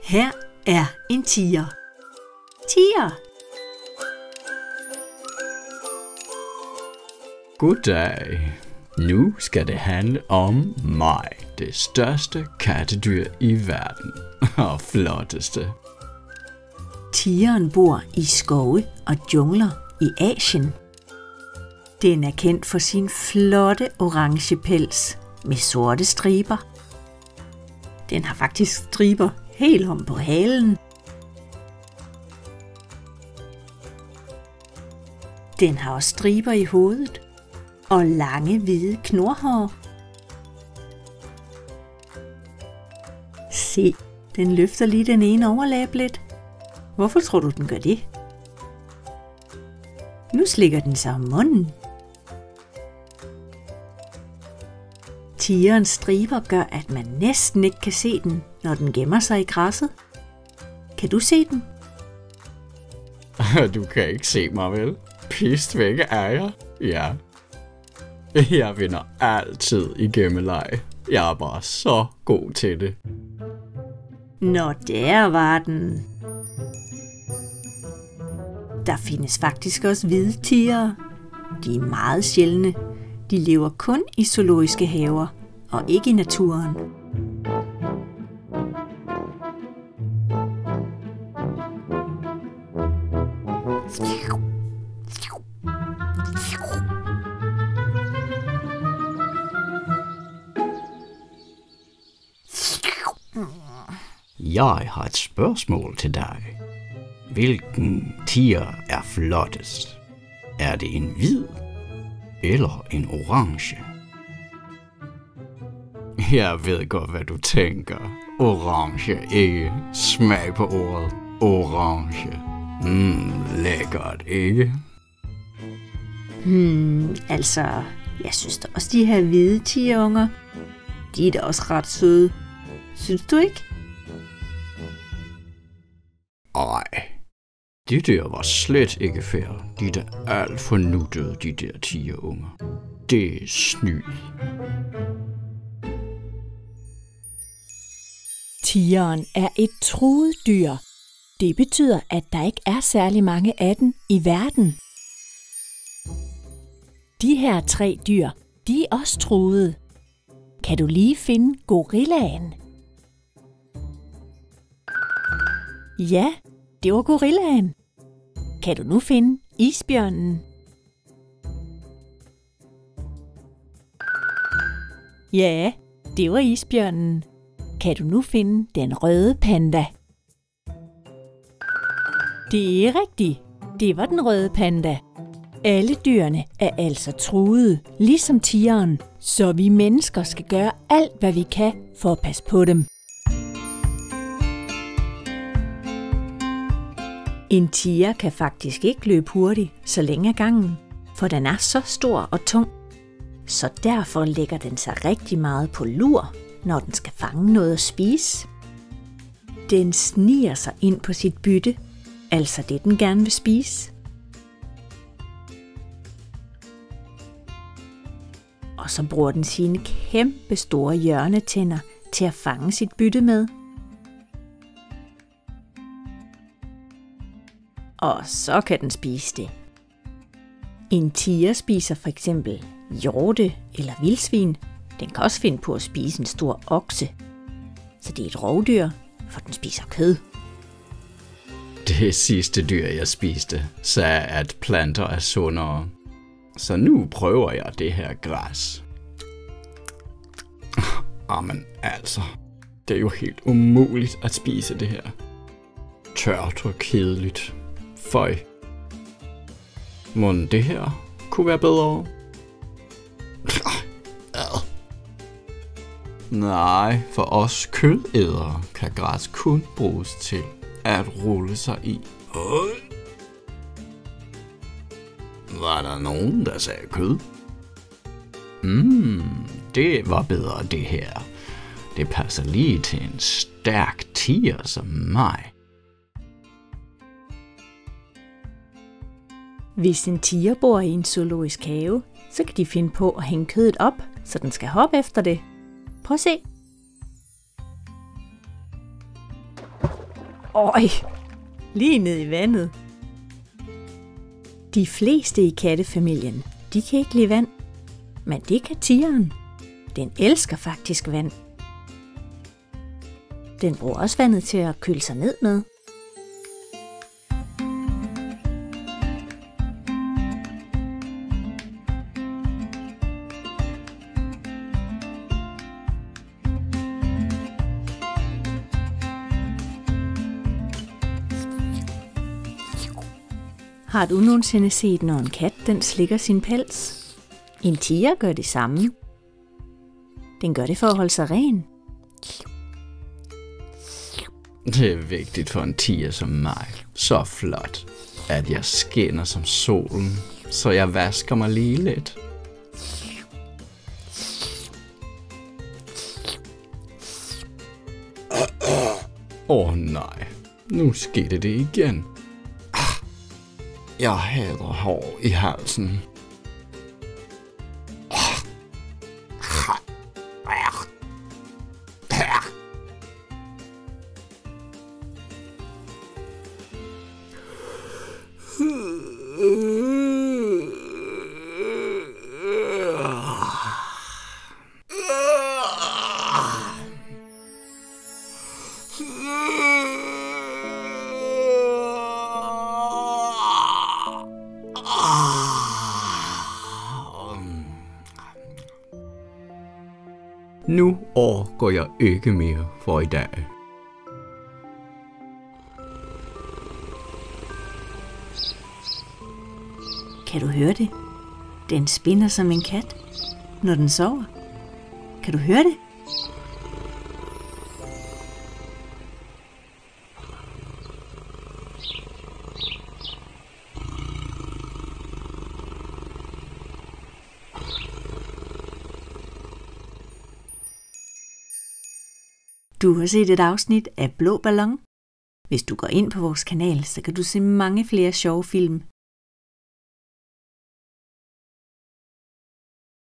Her er en tiger. Tiger! Goddag. Nu skal det handle om mig, det største kattedyr i verden. Og flotteste. Tigeren bor i skove og jungler i Asien. Den er kendt for sin flotte orange pels med sorte striber. Den har faktisk striber helt om på halen. Den har også striber i hovedet og lange hvide knurhår. Se, den løfter lige den ene overlæbe lidt. Hvorfor tror du, den gør det? Nu slikker den sig om munden. Tigerens striber gør, at man næsten ikke kan se den, når den gemmer sig i græsset. Kan du se den? Du kan ikke se mig, vel? Pist væk er jeg. Ja. Jeg vinder altid i gemmeleg. Jeg er bare så god til det. Nå, der var den. Der findes faktisk også hvide tigere. De er meget sjældne. De lever kun i zoologiske haver og ikke i naturen. Jeg har et spørgsmål til dig. Hvilken tiger er flottest? Er det en hvid eller en orange? Jeg ved godt, hvad du tænker. Orange, ikke? Smag på ordet orange. Lækkert, ikke? Altså, jeg synes da også, de her hvide tigerunger, de er da også ret søde. Synes du ikke? Ej, de der var slet ikke fair. De er da alt for nuttede, de der tigerunger. Det er snyd. Tigeren er et truet dyr. Det betyder, at der ikke er særlig mange af dem i verden. De her 3 dyr, de er også truede. Kan du lige finde gorillaen? Ja, det var gorillaen. Kan du nu finde isbjørnen? Ja, det var isbjørnen. Kan du nu finde den røde panda? Det er rigtigt. Det var den røde panda. Alle dyrene er altså truede, ligesom tigeren, så vi mennesker skal gøre alt, hvad vi kan for at passe på dem. En tiger kan faktisk ikke løbe hurtigt så længe ad gangen, for den er så stor og tung. Så derfor lægger den sig rigtig meget på lur, når den skal fange noget at spise. Den sniger sig ind på sit bytte, altså det den gerne vil spise. Og så bruger den sine kæmpe store hjørnetænder til at fange sit bytte med. Og så kan den spise det. En tiger spiser for eksempel hjorte eller vildsvin. Den kan også finde på at spise en stor okse. Så det er et rovdyr, for den spiser kød. Det sidste dyr, jeg spiste, sagde, at planter er sundere. Så nu prøver jeg det her græs. Jamen altså, det er jo helt umuligt at spise det her. Tørt og kedeligt. Føj. Mon det her kunne være bedre? Nej, for os kødædere kan græs kun bruges til at rulle sig i. Var der nogen, der sagde kød? Det var bedre det her. Det passer lige til en stærk tiger som mig. Hvis en tiger bor i en zoologisk have, så kan de finde på at hænge kødet op, så den skal hoppe efter det. Prøv at se. Øj, lige ned i vandet. De fleste i kattefamilien, de kan ikke lide vand. Men det kan tigeren. Den elsker faktisk vand. Den bruger også vandet til at køle sig ned med. Har du nogensinde set, når en kat den slikker sin pels? En tiger gør det samme. Den gør det for at holde sig ren. Det er vigtigt for en tiger som mig, så flot, at jeg skinner som solen, så jeg vasker mig lige lidt. Nej, nu skete det igen. Jeg hader hår i halsen. Nu overgår jeg ikke mere for i dag. Kan du høre det? Den spinner som en kat, når den sover. Kan du høre det? Du har set et afsnit af Blå Ballon. Hvis du går ind på vores kanal, så kan du se mange flere sjove film